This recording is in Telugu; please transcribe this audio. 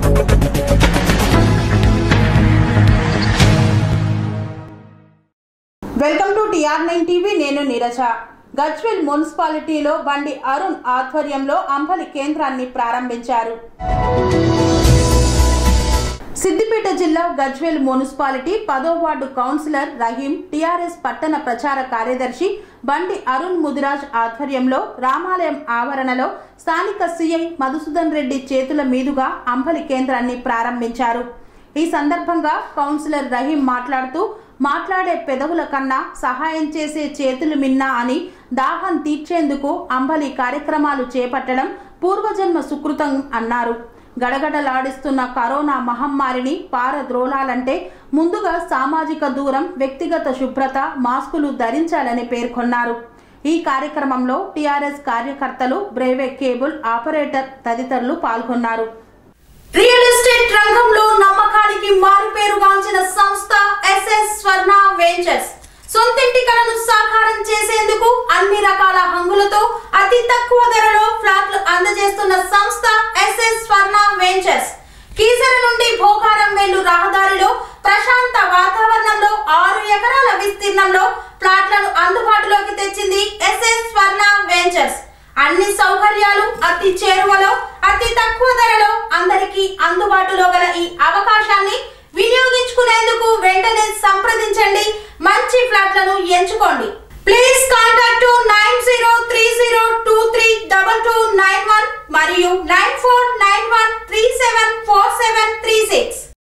Welcome to Tr9 TV. నేను నీరజ. గజ్వేల్ మున్సిపాలిటీలో బండి అరుణ్ ఆధ్వర్యంలో అంబలి కేంద్రాన్ని ప్రారంభించారు. సిద్దిపేట జిల్లా గజ్వేల్ మున్సిపాలిటీ 10వ వార్డు కౌన్సిలర్ రహీం, టిఆర్ఎస్ పట్టణ ప్రచార కార్యదర్శి బండి అరుణ్ ముదిరాజ్ ఆధ్వర్యంలో రామాలయం ఆవరణలో స్థానిక సిఐ మధుసూదన్ రెడ్డి చేతుల మీదుగా అంబలి కేంద్రాన్ని ప్రారంభించారు. ఈ సందర్భంగా కౌన్సిలర్ రహీం మాట్లాడుతూ, మాట్లాడే పెదవుల కన్నా సహాయం చేసే చేతులు మిన్నా అని దాహం తీర్చేందుకు అంబలి కార్యక్రమాలు చేపట్టడం పూర్వజన్మ సుకృతం అన్నారు. గడగడలాడిస్తున్న కరోనా మహమ్మారిని పారద్రోలాలంటే ముందుగా సామాజిక దూరం, వ్యక్తిగత శుభ్రత, మాస్కులు ధరించాలని పేర్కొన్నారు. ఈ కార్యక్రమంలో టిఆర్ఎస్ కార్యకర్తలు, బ్రేవే కేబుల్ ఆపరేటర్ తదితరులు పాల్గొన్నారు. రియల్ ఎస్టేట్ రంగంలో నమ్మకానికి మారుపేరుగాంచిన సంస్థ Tr9 వెంచర్స్ సొంతింటి కలను సాకారం చేసేందుకు అన్ని రకాల హంగులతో అతి తక్కువ ధరలో ఫ్లాట్లు అందజేస్తున్న సంస్థ Tr9 వెంచర్స్ కీసర నుండి భోగారం వెళ్ళు రహదారిలో ప్రశాంత వాతావరణంలో 6 ఎకరాల విస్తీర్ణంలో ఫ్లాట్లను అందుబాటులోకి తెచ్చింది Tr9 వెంచర్స్. అన్ని సౌకర్యాలు అతి చేరువలో అతి తక్కువ ధరలో అందరికీ అందుబాటులో గల ఈ అవకాశాన్ని వినియోగించుకునేందుకు వెంటనే సంప్రదించండి. మంచి ఫ్లాట్లను ఎంచుకోండి. ప్లీజ్ కాంటాక్ట్ 9030232291 మరియు 9491374736.